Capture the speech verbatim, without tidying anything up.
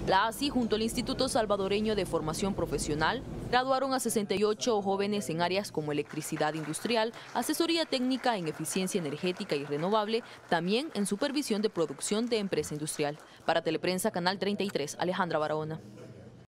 La A S I, junto al Instituto Salvadoreño de Formación Profesional, graduaron a sesenta y ocho jóvenes en áreas como electricidad industrial, asesoría técnica en eficiencia energética y renovable, también en supervisión de producción de empresa industrial. Para Teleprensa, Canal treinta y tres, Alejandra Barahona.